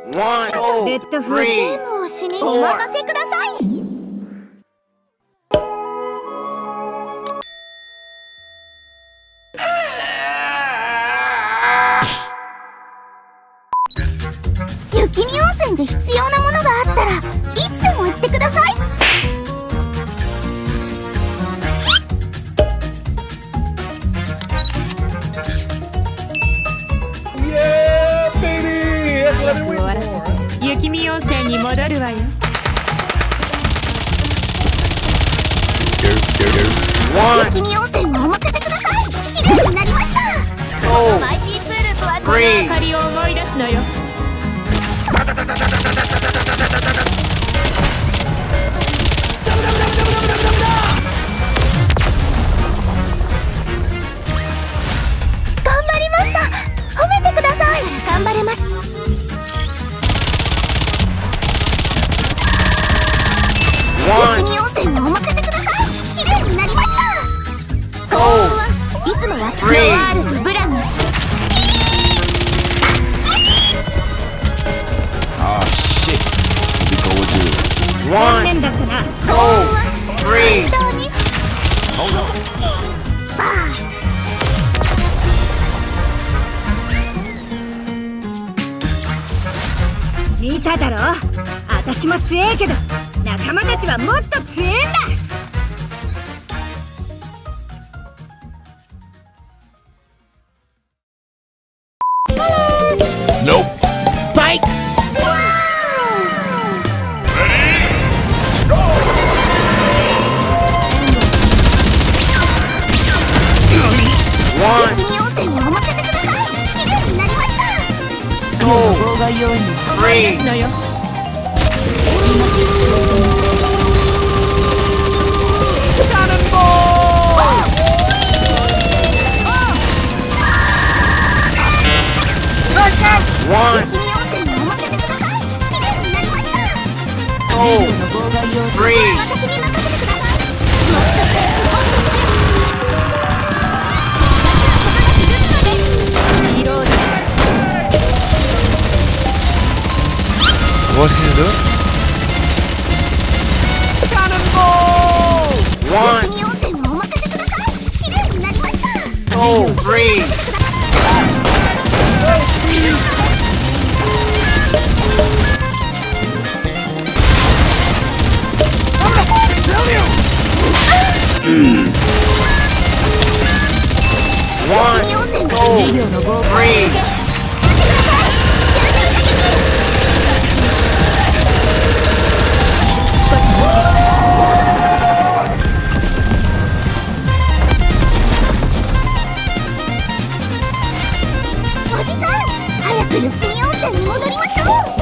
レッドフード。ゲームをしにお任せください。雪見温泉で必要なものがあったらいつでも言ってください。 雪見温泉に戻るわよ。 雪見温泉もお任せください。綺麗になりました。マイティーツールとはこの明かりを思い出すのよ。頑張りました。褒めてください。頑張れます。雪見温泉もお任せください。綺麗になりました。幸運はいつもはノワールとブランの下。残念だったな。幸運は本当に見ただろ。私も強えけど仲間たちはもっと強えんだ。 Nope. Fight. One. 雪見温泉にお任せください。綺麗になりました。Three. One, two, three. What is it? Cannonball! One, two, three. One, two, three. おじさん、早く雪見温泉に戻りましょう。